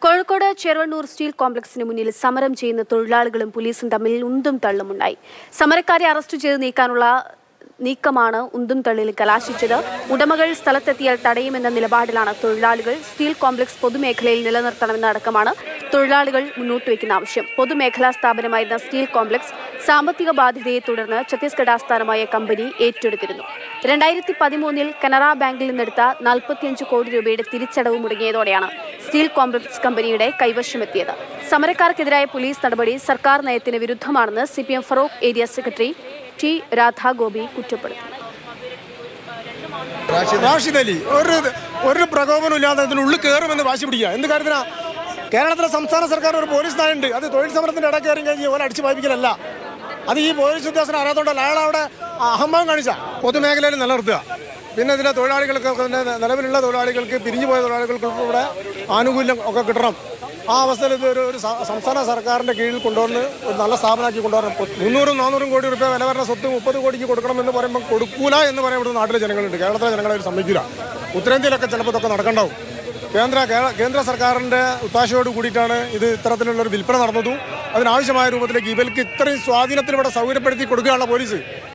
Kozhikode Chervanur Steel Complex മുന്നിൽ സമരം ചെയ്യുന്ന തൊഴിലാളികളും പോലീസും തമ്മിൽ ഉന്തും തള്ളുമുണ്ടായി. സമരക്കാരെ അറസ്റ്റ് ചെയ്ത് നീക്കമാണ് ഉന്തും തള്ളിൽ കലാശിച്ചത്. ഉടമകൾ സ്ഥലത്തെത്തിയാൽ തടയുമെന്ന നിലപാടിലാണ് തൊഴിലാളികൾ. സ്റ്റീൽ കോംപ്ലക്സ് പൊതുമേഖലയിൽ നിലനിർത്തണമെന്ന അടക്കമാണ് തൊഴിലാളികൾ മുന്നോട്ട് വയ്ക്കുന്ന ആവശ്യം. പൊതുമേഖലാ സ്ഥാപനമായിരുന്ന സ്റ്റീൽ കോംപ്ലക്സ് സാമ്പത്തിക ബാധ്യതയെ തുടർന്ന് ഛത്തീസ്ഗഡ് ആസ്ഥാനമായ കമ്പനി ഏറ്റെടുത്തിരുന്നു. 2013 കനറ ബാങ്കിൽ നിന്നെടുത്ത 45 കോടി രൂപയുടെ തിരിച്ചടവ് മുടങ്ങിയതോടെയാണ് സ്റ്റീൽ കോംപ്ലക്സ് കമ്പനിയുടെ കൈവശമെത്തിയത്. സമരക്കാർക്കെതിരായ പോലീസ് നടപടി സർക്കാർ നയത്തിന് വിരുദ്ധമാണെന്ന് CPM Feroke area secretary T. Radha Gobi കുറ്റപ്പെടുത്തി. ഒരു പ്രകോപനമില്ലാതെ ഇതിനുള്ളിൽ കയറുമെന്ന് വാശി പിടിക്കുക. എന്ത് കാര്യത്തിനാ? കേരളത്തിലെ സംസ്ഥാന സർക്കാർ ഒരു പോലീസ് നയമുണ്ട്. അത് തൊഴിൽ സമരത്തിന്റെ ഇടയ്ക്ക് കയറി കഴിഞ്ഞാൽ ഓല അടിച്ചു വായിപ്പിക്കലല്ല. അത് ഈ പോലീസ് ഉദ്യോഗസ്ഥനെ അറിയാത്തോണ്ടല്ല. അയാൾ അവിടെ അഹംഭാവം കാണിച്ച പൊതുമേഖലയിൽ നിലനിർത്തുക. പിന്നെ ഇതിലെ തൊഴിലാളികൾക്ക് നിലവിലുള്ള തൊഴിലാളികൾക്ക് പിരിഞ്ഞുപോയ തൊഴിലാളികൾക്ക് ഇവിടെ ആനുകൂല്യം ഒക്കെ കിട്ടണം. ആ അവസ്ഥയിൽ ഇത് ഒരു സംസ്ഥാന സർക്കാരിൻ്റെ കീഴിൽ കൊണ്ടുവന്ന് ഒരു നല്ല സ്ഥാപനമാക്കി കൊണ്ടുവരണം. 300-400 കോടി രൂപ വില വരുന്ന സ്വത്ത് 30 കോടിക്ക് കൊടുക്കണമെന്ന് പറയുമ്പോൾ കൊടുക്കൂല എന്ന് പറയാൻ ഇവിടുത്തെ നാട്ടിലെ ജനങ്ങളുണ്ട്. കേരളത്തിലെ ജനങ്ങളെ സമ്മതിക്കില്ല. ഉത്തരേന്ത്യയിലൊക്കെ ചിലപ്പോൾ ഇതൊക്കെ നടക്കണ്ടാവും. കേന്ദ്ര സർക്കാരിൻ്റെ ഒത്താശയോട് കൂടിയിട്ടാണ് ഇത് ഇത്തരത്തിലുള്ളൊരു വിൽപ്പന നടന്നതും അതിനാവശ്യമായ രൂപത്തിലേക്ക് ഇവർക്ക് ഇത്രയും സ്വാധീനത്തിൽ ഇവിടെ സൗകര്യപ്പെടുത്തി കൊടുക്കുകയാണ് പോലീസ്.